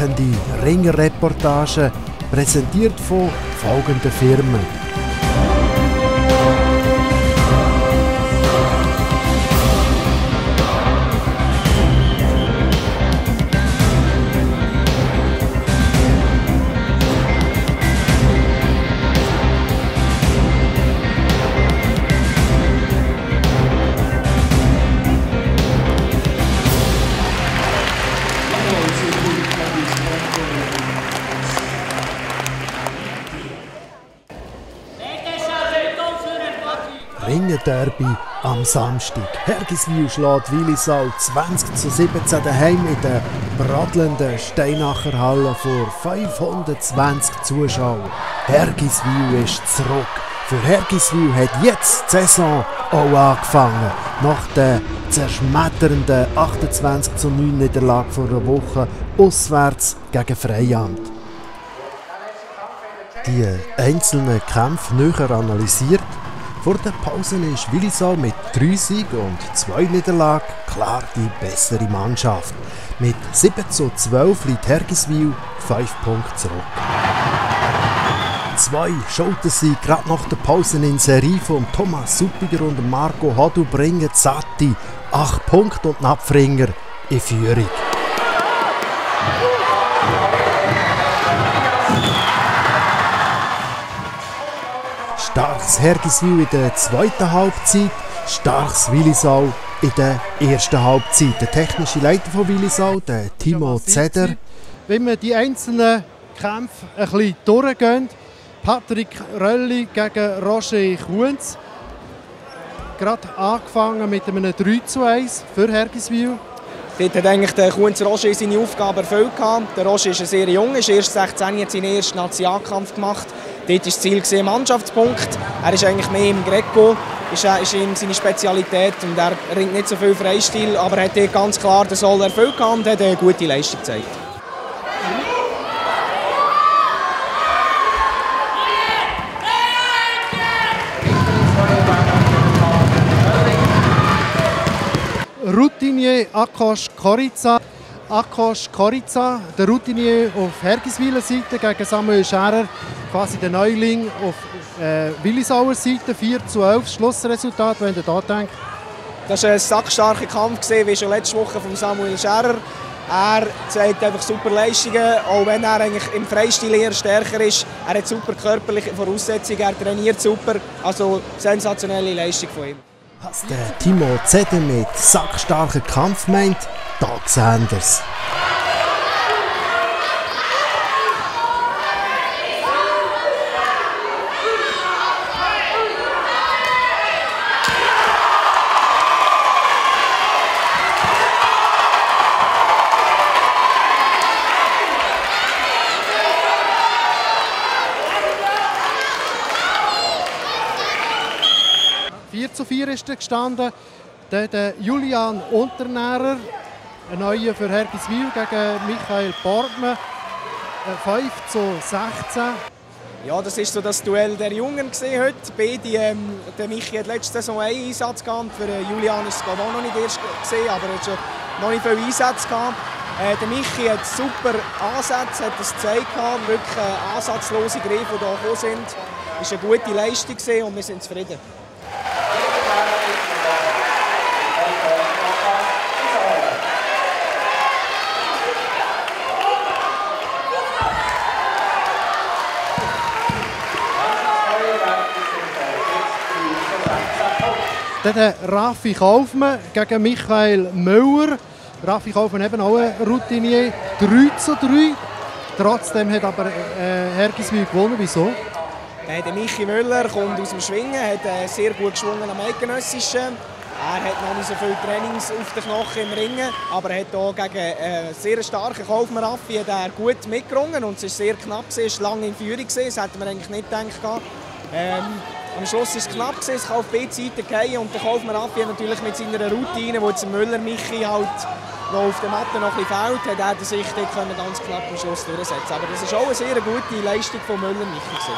packende Ringerreportage, präsentiert von folgenden Firmen. Ringen-Derby am Samstag. Hergiswil schlägt Willisau 20:17 daheim in der bradelnden Steinacher Halle vor 520 Zuschauern. Hergiswil ist zurück. Für Hergiswil hat jetzt die Saison auch angefangen. Nach der zerschmetternden 28:9 Niederlage vor einer Woche auswärts gegen Freiand. Die einzelnen Kämpfe näher analysiert. Vor der Pause ist Willisau mit 3 Siegen und 2 Niederlagen klar die bessere Mannschaft. Mit 7:12 liegt Hergiswil 5 Punkte zurück. 2 Schultersiege gerade nach der Pause in Serie von Thomas Suppiger und Marco Hodu bringen Satti 8 Punkte und Napfringer in Führung. Starkes Hergiswil in der zweiten Halbzeit, starkes Willisau in der ersten Halbzeit. Der technische Leiter von Willisau, der Timo Zeder. Wenn wir die einzelnen Kämpfe ein bisschen durchgehen, Patrick Rölli gegen Roger Kunz. Gerade angefangen mit einem 3:1 für Hergiswil. Dort hat eigentlich der Kunz Roger seine Aufgabe erfüllt. Der Roger ist sehr jung, ist erst 16, hat seinen ersten Nationalkampf gemacht. Dort war das Ziel Mannschaftspunkt. Er ist eigentlich mehr im Greco, ist ihm seine Spezialität und er ringt nicht so viel Freistil, aber er hat dort ganz klar den Soll erfüllt und hat eine gute Leistung gezeigt. Routinier Akos Korica. Akos Korica, der Routinier auf Hergiswiler Seite gegen Samuel Scherer, quasi der Neuling auf Willisauer Seite. 4:11 Schlussresultat, wenn ihr da denkt. Das war ein sackstarker Kampf, wie schon letzte Woche von Samuel Scherer. Er zeigt einfach super Leistungen, auch wenn er eigentlich im Freistil eher stärker ist. Er hat super körperliche Voraussetzungen, er trainiert super, also sensationelle Leistung von ihm. Was der Timo Zeder mit sackstarker Kampf meint, da sehen wir's. Ist er gestanden. Der Julian Unternährer, ein neuer für Hergiswil gegen Michael Borgmann. 5:16. Ja, das ist so das Duell der Jungen heute. Beide, der Michi hat letzte Saison einen Einsatz gehabt. Für Julian ist es auch noch nicht erst gesehen, aber er hat schon noch nicht viel Einsatz gehabt. Der Michi hat super Ansätze, hat es gezeigt, wirklich ansatzlose Griffe, die hier gekommen sind. Es war eine gute Leistung und wir sind zufrieden. Dann der Raffi Kaufmann gegen Michael Müller. Raffi Kaufmann eben auch ein Routinier. 3:3. Trotzdem hat aber Hergiswil gewonnen. Wieso? Der Michi Müller kommt aus dem Schwingen, hat sehr gut geschwungen am Eidgenössischen. Er hat noch nicht so viele Trainings auf den Knochen im Ringen, aber er hat hier gegen sehr starken Kaufmann Raffi gut mitgerungen und es war sehr knapp, es war lange in Führung, das hätte man eigentlich nicht gedacht. Am Schluss war es knapp, es kann auf beide Seiten gehen und der Kaufmann Raffi natürlich mit seiner Routine, wo jetzt Müller Michi halt noch auf der Matte noch ein bisschen fehlt, hat er sich dort ganz knapp am Schluss durchsetzen. Aber das war auch eine sehr gute Leistung von Müller Michi.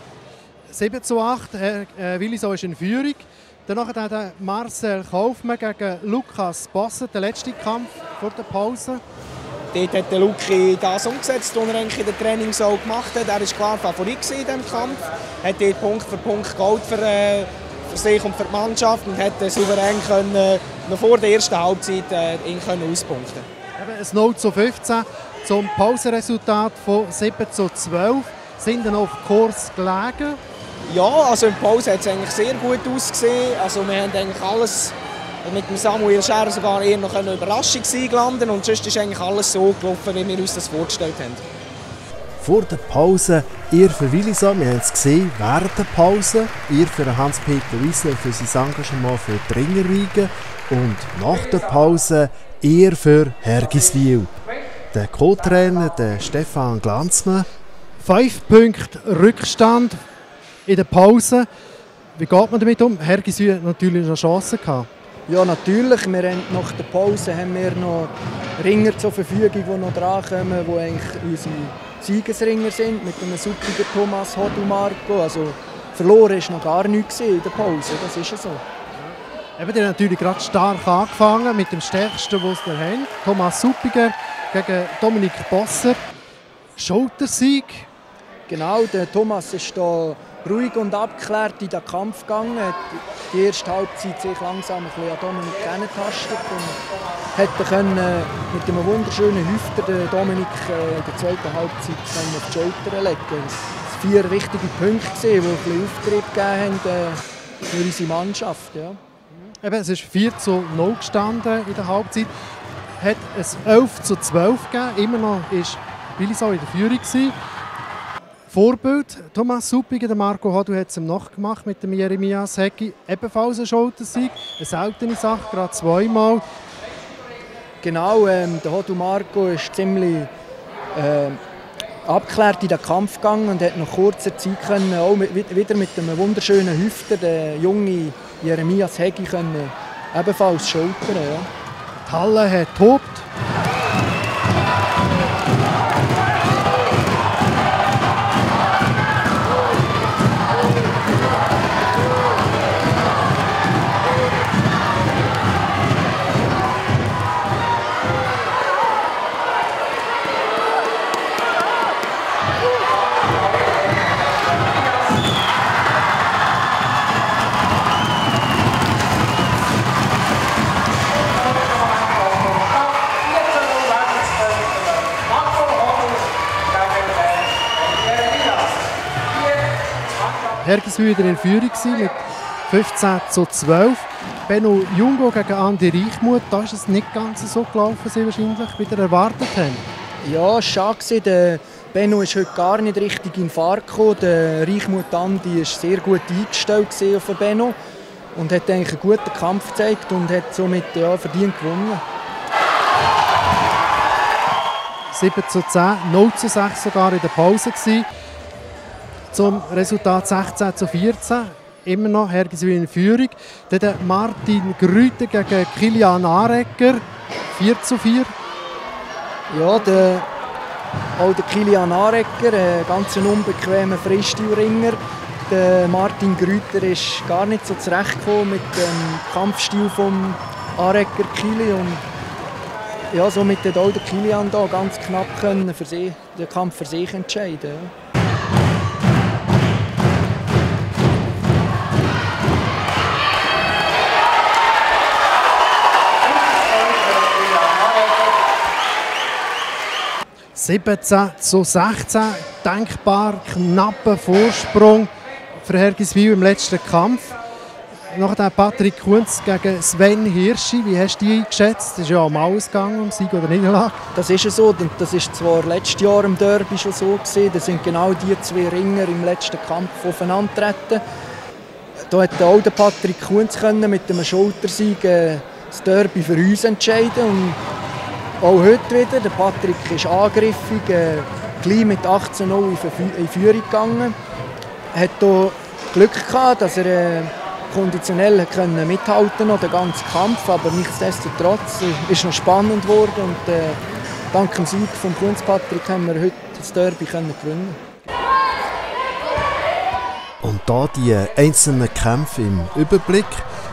7:8, Willisau ist in Führung. Danach hat Marcel Kaufmann gegen Lukas Bosse, der letzte Kampf vor der Pause. Dort hat der Luki das umgesetzt, was er eigentlich in den Trainings auch gemacht hat. Er war klar Favorit in diesem Kampf, hat dort Punkt für Punkt Gold für sich und für die Mannschaft und hat souverän noch vor der ersten Halbzeit ihn auspunkten. Ein 0:15 zum Pausenresultat von 7:12. Sind dann auf Kurs gelegen? Ja, also in der Pause hat es eigentlich sehr gut ausgesehen. Also wir haben eigentlich alles mit dem Samuel Scherer sogar eher noch eine Überraschung landen und sonst ist eigentlich alles so gelaufen, wie wir uns das vorgestellt haben. Vor der Pause ihr für Willisau, wir haben es gesehen, während der Pause ihr für Hans-Peter Wiesler für sein Engagement für die Ringerriege und nach der Pause ihr für Hergiswil. Der Co-Trainer, der Stefan Glanzmann. 5 Punkte Rückstand in der Pause. Wie geht man damit um? Hergiswil hat natürlich noch Chancen gehabt. Ja, natürlich. Nach der Pause haben wir noch Ringer zur Verfügung, die noch drankommen, die eigentlich unsere Siegesringer sind, mit einem suppigen Thomas Hodumarco. Also verloren ist noch gar nichts in der Pause, das ist ja so. Eben, der hat natürlich gerade stark angefangen mit dem Stärksten, den sie haben. Thomas Suppiger gegen Dominik Bosser. Schultersieg. Genau, der Thomas ist da ruhig und abgeklärt in den Kampf gegangen. Hat die erste Halbzeit sich langsam ein bisschen an Dominik kennengetastet und hätte mit einem wunderschönen Hüfter den Dominik in der zweiten Halbzeit auf die Schulter legen. Das waren 4 wichtige Punkte, die ein bisschen Auftrieb gegeben haben für unsere Mannschaft. Ja. Eben, es ist 4:0 gestanden in der Halbzeit. Hat es 11:12 gegeben. Immer noch war Willisau in der Führung. Vorbild Thomas Suppiger, der Marco Hodu hat es ihm nachgemacht mit dem Jeremias Heggi. Ebenfalls ein Schultersieg, eine seltene Sache, gerade 2-mal. Genau, der Hodu Marco ist ziemlich abgeklärt in den Kampf gegangen und hat nach kurzer Zeit können, auch wieder mit einem wunderschönen Hüfter den jungen Jeremias Heggi können ebenfalls schultern. Ja. Die Halle hat tobt. Hergiswil wieder in Führung mit 15:12. Benno Jungo gegen Andi Reichmuth. Da ist es nicht ganz so gelaufen, wie wahrscheinlich wieder erwartet haben. Ja, es war schade. Der Benno ist heute gar nicht richtig in Fahrt gekommen. Der Reichmuth Andi war sehr gut eingestellt auf den Benno und hat eigentlich einen guten Kampf gezeigt und hat somit verdient gewonnen. 7:10, 0:6 sogar in der Pause gewesen. Zum Resultat 16:14. Immer noch Hergiswil in Führung. Dann Martin Grüter gegen Kilian Arecker. 4:4. Ja, auch der Kilian Arecker, ein ganz unbequemer Freistilringer. Der Martin Grüter ist gar nicht so zurechtgekommen mit dem Kampfstil vom Arecker Kili. Und ja, somit hat auch der Kilian da ganz knapp den Kampf für sich entscheiden. Ja. (17:16), denkbar knapper Vorsprung für Hergiswil im letzten Kampf. Nachher Patrick Kunz gegen Sven Hirschi. Wie hast du die eingeschätzt? Es ist ja um alles gegangen, um Sieg oder Niederlage. Das ist ja so. Das war zwar letztes Jahr im Derby schon so gewesen. Da sind genau die 2 Ringer im letzten Kampf aufeinandergetreten. Da hat auch der Patrick Kunz mit einem Schultersieg das Derby für uns entscheiden. Und auch heute wieder. Der Patrick ist angriffig, gleich mit 18:0 in Führung gegangen. Er hat hier Glück gehabt, dass er konditionell mithalten konnte, den ganzen Kampf. Aber nichtsdestotrotz ist es noch spannend geworden. Und dank dem Sieg von Kunz Patrick haben wir heute das Derby gewinnen. Und da die einzelnen Kämpfe im Überblick.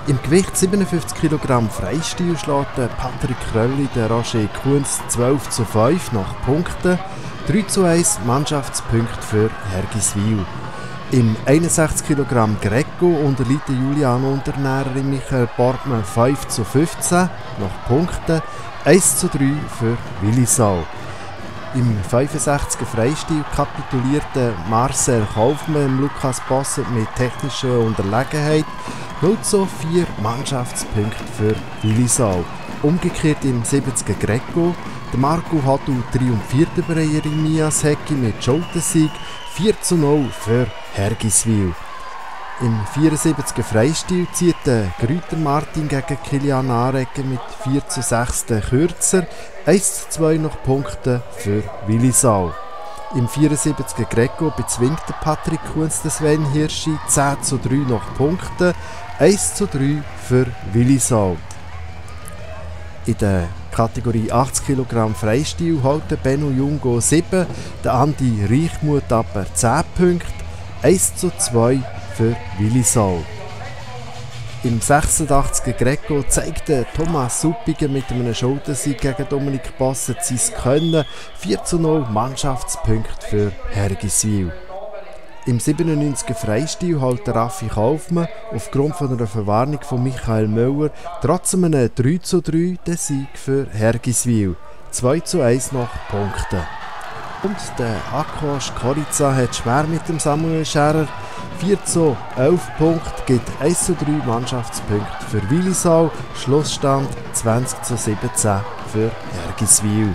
Im Gewicht 57 kg Freistil schlägt Patrick Krölli den Roger Kunz 12:5 nach Punkten, 3:1 Mannschaftspunkt für Hergiswil. Im 61 kg Greco unterliegt Juliano Unternährerin Michael Portmann 5:15 nach Punkten, 1:3 für Willisau. Im 65er Freistil kapitulierte Marcel Kaufmann Lukas Bossert mit technischer Unterlegenheit, 0:4 Mannschaftspunkte für Willisau. Umgekehrt im 70er Greco, der Marco Hadu triumphiert über Jeremias Hecki mit Schultersieg, 4:0 für Hergiswil. Im 74er Freistil zieht der Grüter Martin gegen Kilian Aregger mit 4:6 den Kürzer, 1:2 nach Punkten für Willisau. Im 74er Greco bezwingt der Patrick Kunz den Sven Hirschi 10:3 nach Punkten, 1:3 für Willisau. In der Kategorie 80 kg Freistil hält der Benno Jungo 7, der Andi Reichmuth aber 10 Punkte, 1:2 für Willisau. Im 86er Greco zeigt Thomas Suppiger mit einem Schultersieg gegen Dominik Bossert sein Können, 4:0 Mannschaftspunkt für Hergiswil. Im 97er Freistil hält Raffi Kaufmann aufgrund von einer Verwarnung von Michael Müller trotz einem 3:3 den Sieg für Hergiswil, 2:1 nach Punkten. Und der Akos Korica hat schwer mit dem Samuel Scherer. 4:11 Punkte gibt 1:3 Mannschaftspunkte für Willisau. Schlussstand 20:17 für Hergiswil.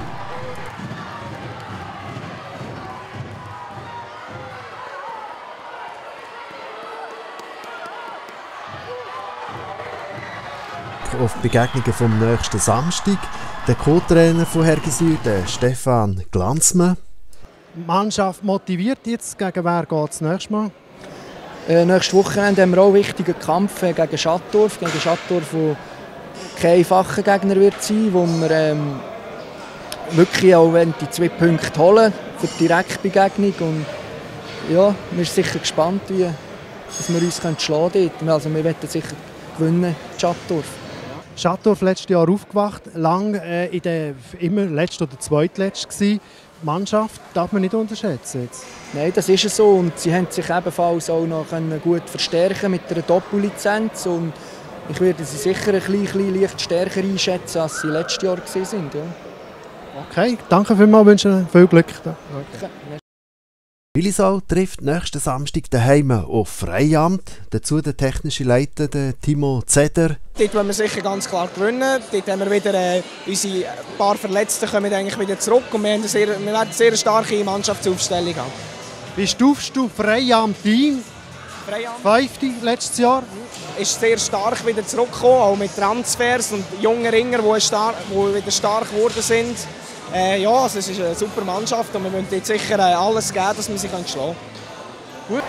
Auf die Begegnungen vom nächsten Samstag. Der Co-Trainer von Hergiswil, der Stefan Glanzmann. Die Mannschaft motiviert jetzt. Gegen wer geht es nächstes Mal? Nächstes Wochenende haben wir auch einen wichtigen Kampf gegen Schattdorf. Gegen Schattdorf, der kein einfacher Gegner wird sein, wo wir wirklich auch die 2 Punkte holen für die Direktbegegnung. Und ja, wir sind sicher gespannt, wie dass wir uns schlagen können. Also wir wollen sicher gewinnen, Schattdorf. Schattdorf letztes Jahr aufgewacht, lang immer letzt oder zweitletzt gewesen. Die Mannschaft darf man nicht unterschätzen jetzt. Nein, das ist es so. Und sie haben sich ebenfalls auch noch gut verstärken mit einer Doppellizenz. Und ich werde sie sicher ein bisschen leicht stärker einschätzen, als sie letztes Jahr waren. Ja. Okay, danke vielmals, wünsche viel Glück. Okay. Willisau trifft nächsten Samstag daheim auf Freiamt. Dazu der technische Leiter der Timo Zeder. Dort wollen wir sicher ganz klar gewinnen. Dort haben wir wieder unsere paar Verletzten kommen eigentlich wieder zurück und wir werden eine sehr starke Mannschaftsaufstellung haben. Wie stufst du Freiamt ein? Freiamt 5. letztes Jahr. Ist sehr stark wieder zurückgekommen, auch mit Transfers und jungen Ringer, die wieder stark geworden sind. Ja, also es ist eine super Mannschaft und wir müssen jetzt sicher alles geben, dass wir sie schlagen können. Gut.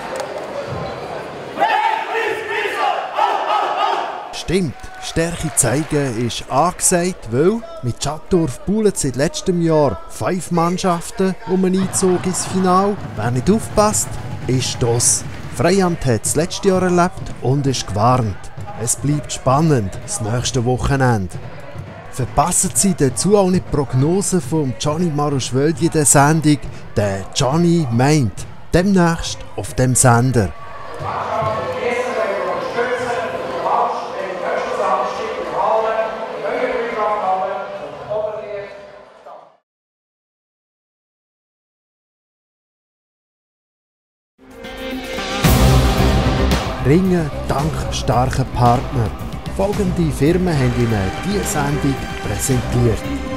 Stimmt, Stärke zeigen ist angesagt, weil mit Schattdorf buhlen seit letztem Jahr 5 Mannschaften um einen Einzug ins Finale. Wer nicht aufpasst, ist das. Freiamt hat es letztes Jahr erlebt und ist gewarnt. Es bleibt spannend, das nächste Wochenende. Verpassen Sie dazu auch nicht die Prognose von Johnny Maruschwöldi in der Sendung «Der Johnny meint». Demnächst auf dem Sender. Ringen dank starken Partnern. Folgende Firmen haben Ihnen diese Sendung präsentiert.